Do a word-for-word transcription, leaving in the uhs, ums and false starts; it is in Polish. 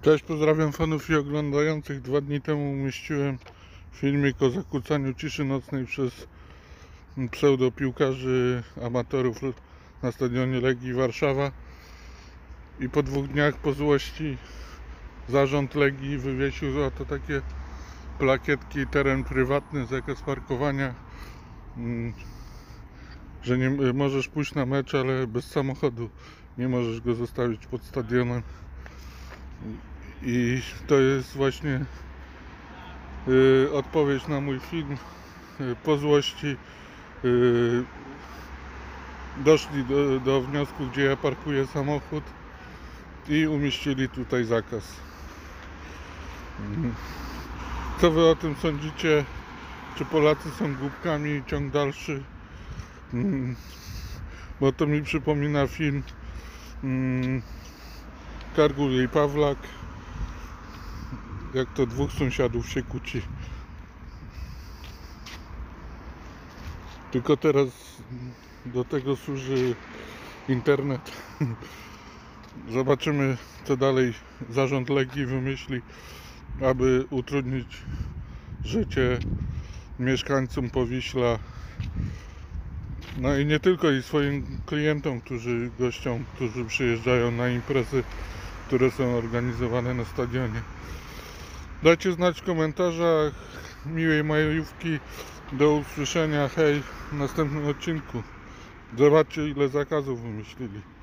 Cześć, pozdrawiam fanów i oglądających. Dwa dni temu umieściłem filmik o zakłócaniu ciszy nocnej przez pseudopiłkarzy amatorów na stadionie Legii Warszawa. I po dwóch dniach po złości zarząd Legii wywiesił za to takie plakietki: teren prywatny, zakaz parkowania, że nie możesz pójść na mecz, ale bez samochodu nie możesz go zostawić pod stadionem. I to jest właśnie y, odpowiedź na mój film. Y, po złości y, doszli do, do wniosku, gdzie ja parkuję samochód, i umieścili tutaj zakaz. Co wy o tym sądzicie? Czy Polacy są głupkami? Ciąg dalszy. Bo to mi przypomina film Kargul i Pawlak, jak to dwóch sąsiadów się kłóci. Tylko teraz do tego służy internet. Zobaczymy, co dalej zarząd Legii wymyśli, aby utrudnić życie mieszkańcom Powiśla. No i nie tylko, i swoim klientom, którzy gościom, którzy przyjeżdżają na imprezy, które są organizowane na stadionie. Dajcie znać w komentarzach. Miłej majówki. Do usłyszenia. Hej, w następnym odcinku. Zobaczcie, ile zakazów wymyślili.